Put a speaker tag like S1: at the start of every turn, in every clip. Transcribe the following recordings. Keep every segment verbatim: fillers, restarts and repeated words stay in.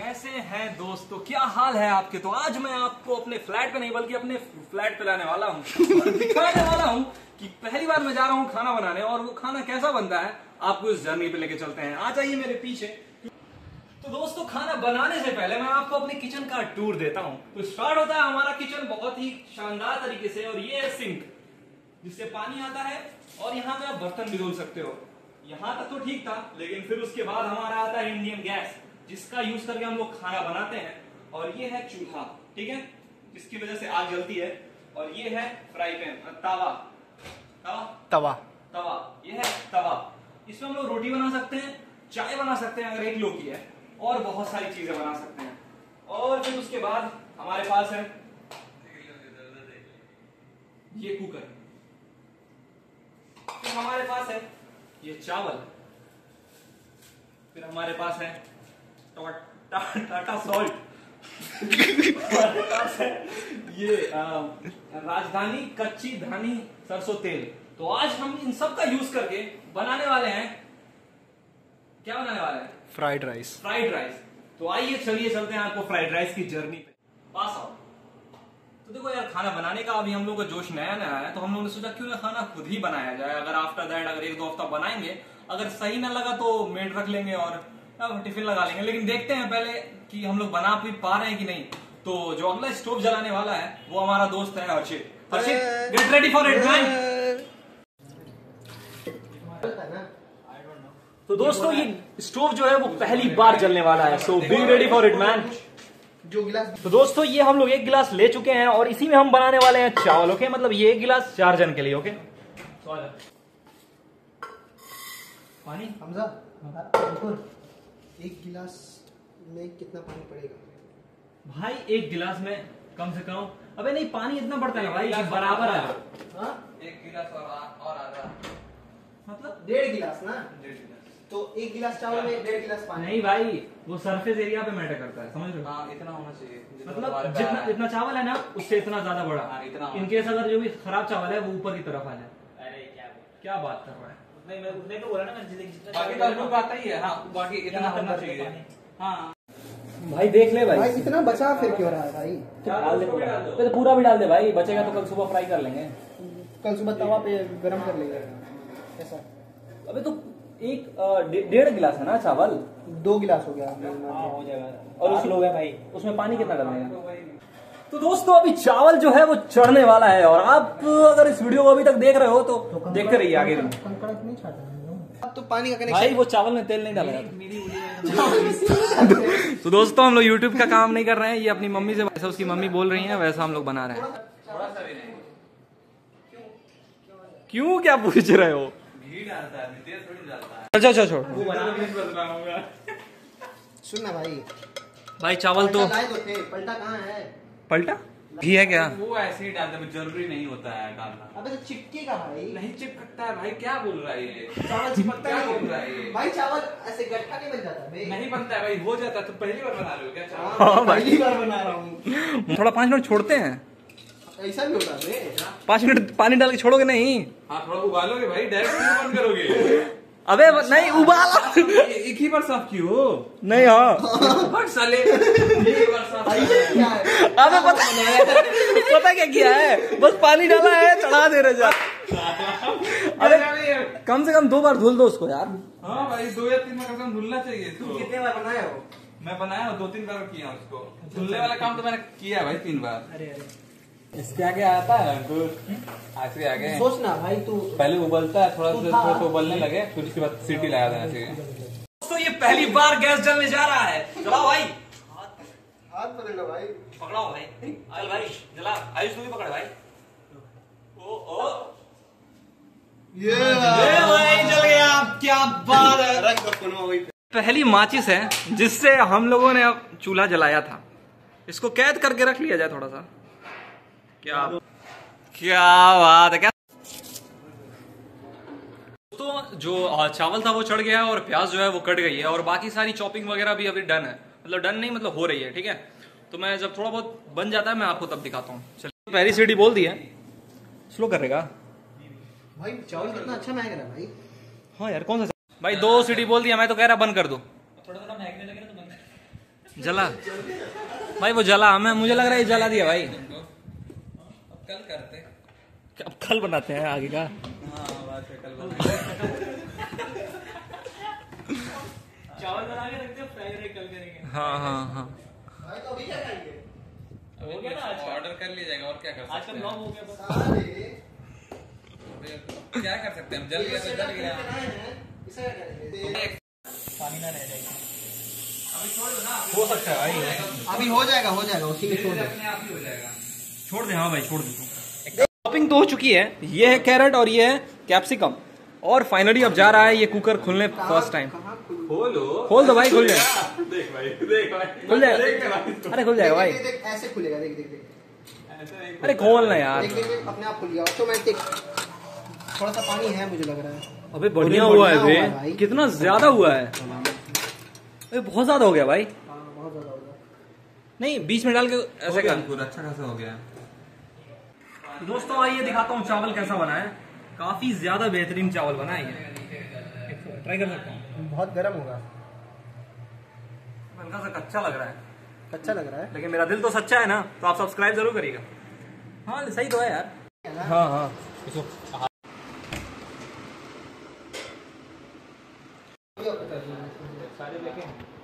S1: कैसे हैं दोस्तों, क्या हाल है आपके। तो आज मैं आपको अपने फ्लैट पे नहीं बल्कि अपने फ्लैट पे लाने वाला हूँ और दिखाने वाला हूँ कि पहली बार मैं जा रहा हूँ खाना बनाने और वो खाना कैसा बनता है आपको इस जर्नी पे लेके चलते हैं। आ जाइए मेरे पीछे। तो दोस्तों खाना बनाने से पहले मैं आपको अपने किचन का टूर देता हूँ। तो स्टार्ट होता है हमारा किचन बहुत ही शानदार तरीके से और ये है सिंक जिससे पानी आता है और यहाँ पे आप बर्तन भी धुल सकते हो। यहाँ तक तो ठीक था, लेकिन फिर उसके बाद हमारा आता है इंडियन गैस जिसका यूज करके हम लोग खाना बनाते हैं। और ये है चूल्हा, ठीक है, जिसकी वजह से आग जलती है। और ये है फ्राई पैन, तवा तवा
S2: तवा
S1: तवा ये है तवा। इसमें हम लोग रोटी बना सकते हैं, चाय बना सकते हैं अगर एक लोग की है, और बहुत सारी चीजें बना सकते हैं। और फिर उसके बाद हमारे पास है ये कुकर, फिर हमारे पास है ये चावल, फिर हमारे पास है टाटा सॉल्ट, हमारे पास है ये आ, राजधानी कच्ची धानी सरसों तेल। तो आज हम इन सब का यूज करके बनाने वाले हैं, क्या बनाने वाले हैं?
S2: Fried rice.
S1: Fried rice. तो आइए चलिए चलते हैं आपको फ्राइड राइस की जर्नी पे। पास आओ। तो देखो यार, खाना बनाने का अभी हम लोग का जोश नया नया है, तो हम लोगों ने सोचा क्यों ना खाना खुद ही बनाया जाए। अगर आफ्टर दैट अगर एक दो हफ्ता बनाएंगे, अगर सही ना लगा तो मेड रख लेंगे और टिफिन लगा लेंगे। लेकिन देखते हैं पहले कि हम लोग बना भी पा रहे हैं कि नहीं। तो जो अगला स्टोव जलाने वाला है वो हमारा दोस्त है Harshit. Harshit, get ready for it man. तो दोस्तों ये स्टोव जो है वो पहली बार जलने वाला है, so be ready for it man.
S2: जो गिलास,
S1: तो दोस्तों ये हम लोग एक गिलास ले चुके हैं और इसी में हम बनाने वाले हैं चावल। ओके, मतलब ये एक गिलास चार जन के लिए। ओके, पानी
S2: हमजा एक गिलास में कितना पानी पड़ेगा
S1: भाई? एक गिलास में कम से कम, अबे नहीं पानी इतना पड़ता है भाई, बराबर है।
S2: हाँ?
S3: एक गिलास और और आधा,
S1: मतलब
S2: डेढ़ गिलास ना।
S3: डेढ़ गिलास।
S2: तो एक गिलास चावल में डेढ़ गिलास पानी।
S1: नहीं भाई, वो सरफेस एरिया पे मैटर करता है, समझ लो।
S3: हाँ, इतना होना चाहिए।
S1: मतलब जितना जितना चावल है ना उससे इतना ज्यादा बड़ा।
S3: हाँ, इतना होना।
S1: इनकेस अगर जो भी खराब चावल है वो ऊपर की तरफ आ जाए।
S4: अरे क्या
S1: क्या बात कर रहा है?
S4: नहीं, मैं उसने तो बोला ना, मैं जितना
S3: बाकी तो लोग आता ही है। हाँ, बाकी इतना होना चाहिए। हाँ
S1: भाई देख ले भाई,
S2: भाई इतना बचा फिर क्यों रहा है भाई?
S1: डाल दे पूरा, तो पूरा भी डाल दे भाई, बचेगा तो कल सुबह फ्राई कर लेंगे।
S2: कल सुबह तवा पे गरम कर लेंगे ऐसा।
S1: अबे तो एक डेढ़ गिलास है ना चावल,
S2: दो गिलास हो गया।
S4: हाँ हो जाएगा।
S1: और
S4: और
S1: उस-
S4: लोग हैं भाई।
S1: उसमें पानी कितना डालना? तो दोस्तों अभी चावल जो है वो चढ़ने वाला है और आप अगर इस वीडियो को अभी तक देख रहे हो तो देखते रहिए आगे भी।
S2: कड़क नहीं छाटा अब तो पानी का
S1: भाई
S2: कनेक्शन।
S1: वो चावल में तेल नहीं डाला जाता।
S4: मेरी उंगली
S1: तो दोस्तों हम लोग यूट्यूब का काम नहीं कर रहे हैं, ये अपनी मम्मी से वैसा उसकी मम्मी बोल रही है वैसा हम लोग बना रहे हैं।
S3: थोड़ा सा भी नहीं।
S1: क्यों, क्या पूछ रहे हो?
S3: घी डालता है, तेल थोड़ी डालता है।
S1: अच्छा अच्छा छोड़
S4: वो बना
S2: सुन ना भाई,
S1: भाई, चावल तो
S2: लाए तो थे, पलटा कहाँ है?
S1: पलटा घी है क्या?
S3: वो ऐसे ही डालता है, जरूरी नहीं होता है डालना।
S2: अबे तो चिपकेगा भाई।
S3: नहीं चिपकता है भाई, क्या बोल रहा है ये?
S2: चावल चिपकता
S3: क्या
S2: नहीं
S3: बोल रहा है ये?
S2: भाई, चावल ऐसे गट्ठा नहीं बन जाता बे।
S3: नहीं बनता है भाई, हो जाता है। तो पहली बार बना रहे हो क्या चावल?
S2: हाँ, पहली बार बना रहा हूँ।
S1: थोड़ा पाँच मिनट छोड़ते हैं,
S2: ऐसा भी होता है बे।
S1: पाँच मिनट पानी डाल के छोड़ोगे नहीं?
S3: हाँ, थोड़ा उबालोगे भाई, डायरेक्ट क्यों बंद करोगे?
S1: अबे नहीं, उबाला
S3: एक ही बार साफ की हो।
S1: नहीं। हाँ
S3: बट साले एक बार साफ
S2: भाई ये क्या है?
S1: अबे पता पता क्या किया है, बस पानी डाला है, चढ़ा दे रहे जा। अबे कम से कम दो बार धुल दो उसको यार।
S3: हाँ भाई, दो या तीन बार कसम धुलना चाहिए।
S2: तुम
S3: तो
S2: कितने बार बनाए हो?
S3: मैं बनाया हूँ, दो तीन बार किया उसको। धुलने वाला काम तो मैंने किया है भाई तीन बार।
S4: अरे अरे
S3: इसके आगे आता है अंकुर, आगे आगे
S2: सोच ना भाई तू।
S3: पहले उबलता है, थोड़ा सा थोड़ा सा उबलने लगे, फिर उसके बाद सीटी लगा देना चाहिए।
S1: दोस्तों ये पहली बार गैस जलने जा रहा है, चलाओ भाई,
S2: हाथ पकड़ लो भाई।
S1: पकड़ाओ भाई, चल भाई जला, आयुष तू भी पकड़ भाई। ओ ओ
S2: ये
S1: ए भाई जल गया, क्या बात है।
S2: रख दो फोन वहीं पे।
S1: पहली माचिस है जिससे हम लोगों ने अब चूल्हा जलाया था, इसको कैद करके रख लिया जाए थोड़ा सा। क्या क्या बात है। क्या तो जो चावल था वो चढ़ गया है और प्याज जो है वो कट गई है और बाकी सारी चॉपिंग वगैरह भी अभी डन है, मतलब डन नहीं मतलब हो रही है, ठीक है। तो मैं जब थोड़ा बहुत बन जाता है मैं आपको तब दिखाता हूँ। चलिए पहली सीटी बोल दी है, स्लो कर रहेगा
S2: भाई चावल कितना अच्छा महक रहा है भाई।
S1: हाँ यार कौन सा भाई, दो सीटी बोल दिया, मैं तो कह रहा बंद कर दो।
S4: थोड़ा थोड़ा महकने लगे ना तो बंद
S1: जला भाई, वो जला हमें, मुझे लग रहा है ये जला दिया भाई।
S3: अब कल करते।
S1: अब कल बनाते हैं आगे का।
S3: हाँ बात है, कल
S4: चावल बना के रखते हैं, फ्राई राइस कल करेंगे।
S1: हाँ हाँ हाँ।
S2: भाई तो अभी क्या खाएंगे?
S4: हो गया ना आज का?
S3: ऑर्डर कर लिया जाएगा और क्या कर
S4: आज का
S3: सकते
S4: ब्लॉग
S3: हैं।
S4: हो गया बस।
S2: अरे
S3: क्या कर सकते हैं हम, जल गया तो जल गया।
S2: इसे क्या करेंगे?
S4: पानी ना रह जाए।
S1: हो सकता है भाई,
S2: अभी हो जाएगा, हो जाएगा, उसी में छोड़ दो।
S3: अपने आप ही हो जाएगा।
S1: छोड़ दे। हाँ भाई छोड़ दे तू। शॉपिंग तो हो चुकी है, ये है कैरेट और ये है कैप्सिकम, और फाइनली अब जा रहा है ये कुकर खुलने फर्स्ट टाइम।
S2: कहाँ खुल-
S3: खोलो।
S1: खोल दो भाई, खुल जाए,
S3: देख भाई, देख भाई,
S1: खुल जाए।
S3: देख भाई।
S1: अरे खुल जाएगा भाई।
S2: देख, देख, देख, ऐसे खुलेगा, देख देख देख
S3: ऐसे नहीं
S1: अरे खोल ना यार।
S2: देख देख देख, अपने आप खुल गया ऑटोमेटिक। थोड़ा सा पानी है मुझे लग रहा है।
S1: अबे बढ़िया हुआ है
S2: बढ़िया हुआ है
S1: बे,
S2: भाई।
S1: कितना ज्यादा हुआ है। अबे बहुत ज्यादा हो गया भाई।
S2: हाँ बहुत ज्यादा हो गया।
S1: नहीं बीच में डाल के
S3: हो
S1: ऐसे
S3: गया
S1: कर।
S3: अंकुर, अच्छा खासा हो गया।
S1: दोस्तों आइए दिखाता हूँ चावल कैसा बना है। काफी ज्यादा बेहतरीन चावल बना है ये। ट्राई कर सकता हूँ।
S2: बहुत गर्म होगा,
S1: हल्का सा कच्चा लग रहा है,
S2: अच्छा लग रहा है।
S1: लेकिन मेरा दिल तो सच्चा है ना, तो आप सब्सक्राइब जरूर करिएगा। हाँ सही तो है यार। हाँ हाँ
S4: सारे लेके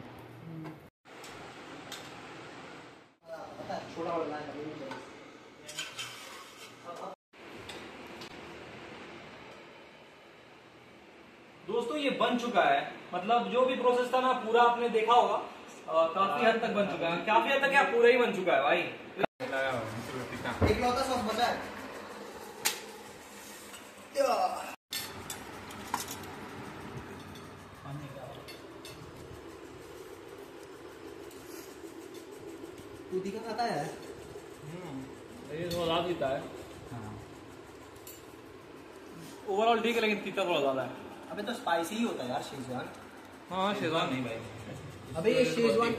S2: पता है, छोटा वाला है, अभी नहीं चाहिए।
S1: दोस्तों ये बन चुका है, मतलब जो भी प्रोसेस था ना पूरा आपने देखा होगा। अ, काफी हद तक बन चुका है, काफी हद तक क्या पूरा ही बन चुका है भाई।
S2: एक लौता सॉस बचा है। तू दिक्कत आता है?
S1: ये थोड़ा ज्यादा तीता है। ओवरऑल ठीक है, लेकिन तीता थोड़ा ज्यादा है।
S2: अबे तो स्पाइसी ही होता है यार शेजवान।
S1: हाँ शेजवान
S3: नहीं भाई।
S2: अबे ये शेजवान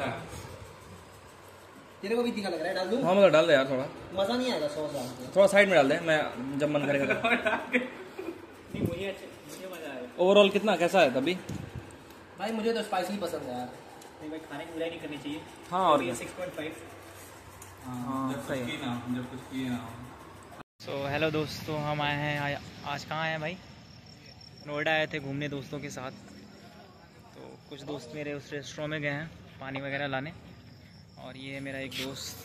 S2: तेरे को भी तीखा लग रहा है, डाल दूं?
S1: हाँ मतलब डाल दे यार, थोड़ा
S2: मजा नहीं आएगा सॉस डाल के।
S1: थोड़ा साइड में डाल दे, मैं जब मन करेगा।
S4: नहीं, मुझे अच्छे मुझे मजा आया।
S1: ओवरऑल कितना कैसा है तभी?
S2: भाई मुझे तो स्पाइसी पसंद है यार।
S4: नहीं भाई, खाने की बुराई नहीं करनी चाहिए।
S1: हाँ और क्या।
S4: Six point five.
S1: हाँ,
S3: जब
S1: सही
S3: कुछ
S1: है।
S3: की ना हो, जब कुछ किए ना हो।
S5: सो हेलो दोस्तों, हम आए हैं आ- आज कहाँ आए हैं भाई? नोएडा आए थे घूमने दोस्तों के साथ। तो कुछ दोस्त मेरे उस रेस्टोरेंट में गए हैं पानी वगैरह लाने, और ये मेरा एक दोस्त।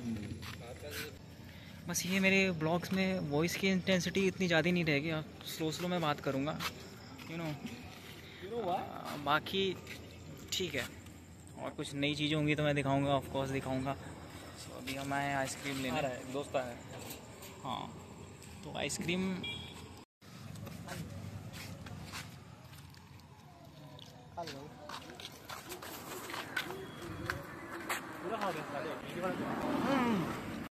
S5: बस ये मेरे ब्लॉग्स में वॉइस की इंटेंसिटी इतनी ज़्यादा नहीं रहेगी, स्लो स्लो में बात करूँगा, यू नो। बाकी ठीक है, और कुछ नई चीज़ें होंगी तो मैं दिखाऊंगा, ऑफ कोर्स दिखाऊंगा। सो अभी हम आए आइसक्रीम लेने।
S1: दोस्त है।
S5: हाँ, तो आइसक्रीम
S4: पूरा खा गया।